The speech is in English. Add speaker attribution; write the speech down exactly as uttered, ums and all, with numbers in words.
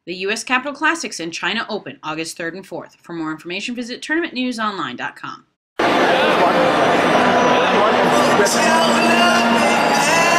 Speaker 1: The U S Capitol Classics and China Open, August third and fourth. For more information, visit tournament news online dot com.